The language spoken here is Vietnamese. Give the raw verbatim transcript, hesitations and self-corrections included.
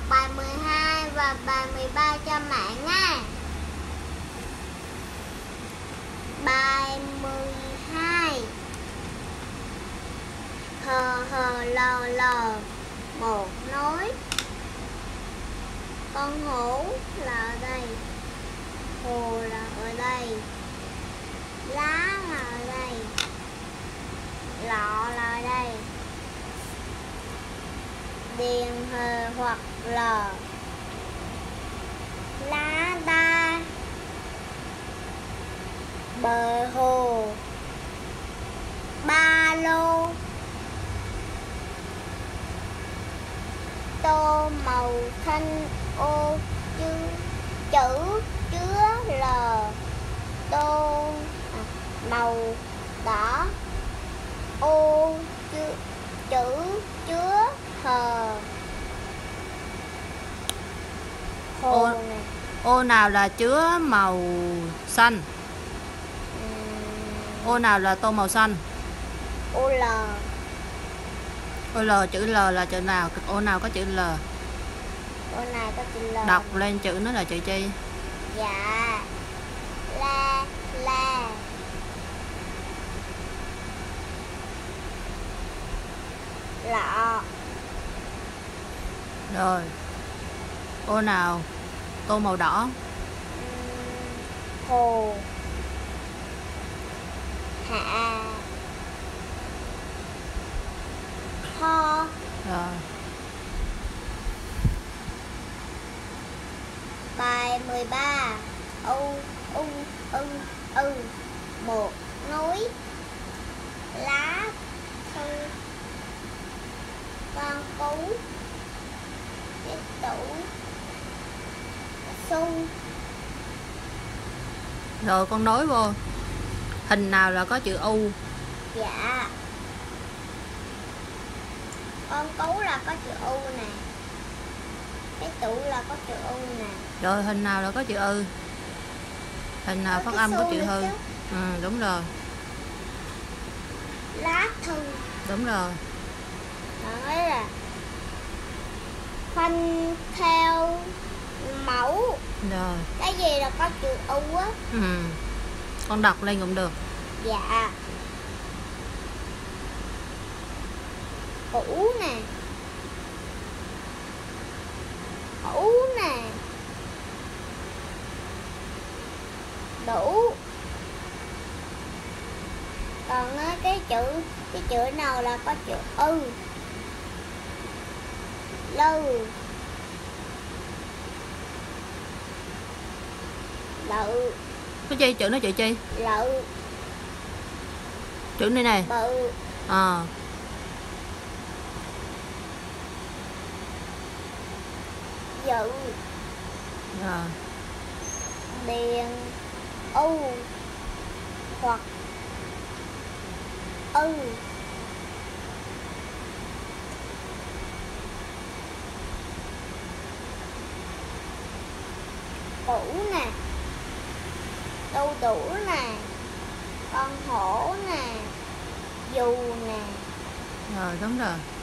bài mười hai và bài mười ba cho mẹ nha. Bài mười hai. Hờ hờ lờ lờ một núi. Con hổ là ở đây, hồ là ở đây, lá là ở đây, lọ là ở đây, điền hờ hoặc lờ, lá đa, bờ hồ, ba lô, tô màu xanh, ô chữ chữ chứa l, tô à, màu đỏ, ô chữ chữ chứa hờ, hồ ô, này. ô nào là chứa màu xanh? uhm, Ô nào là tô màu xanh? ô l. Ô L, chữ L là chữ nào? Ô nào có chữ L? Ô này có chữ L. Đọc lên chữ nó là chữ chi? Dạ. La la. Lọ. Rồi. Ô nào tô màu đỏ? uhm, Hồ. Hạ. Ho. Rồi. Bài mười ba. U u u u một núi, lá thư, con cú, cái tủ, su. Rồi con nối vô. Hình nào là có chữ U? Dạ. Con cú là có chữ U nè. Cái tủ là có chữ U nè. Rồi hình nào là có chữ Ư? Hình nào phát âm có chữ Hư? Ừ, đúng rồi. Lá thư. Đúng rồi. Nói là khoanh theo mẫu. Rồi. Cái gì là có chữ U á? Ừ. Con đọc lên cũng được. Dạ. Củ nè. Củ nè. Đủ. Còn á, cái chữ cái chữ nào là có chữ ư? Lư. Lự. Cái chi chữ nó chữ chi? Lự. Chữ này này. Bự. À. Dự. Rồi. Điền. U. Hoặc ư. Củ nè. Đu đủ nè. Con hổ nè. Dù nè. Rồi đúng rồi.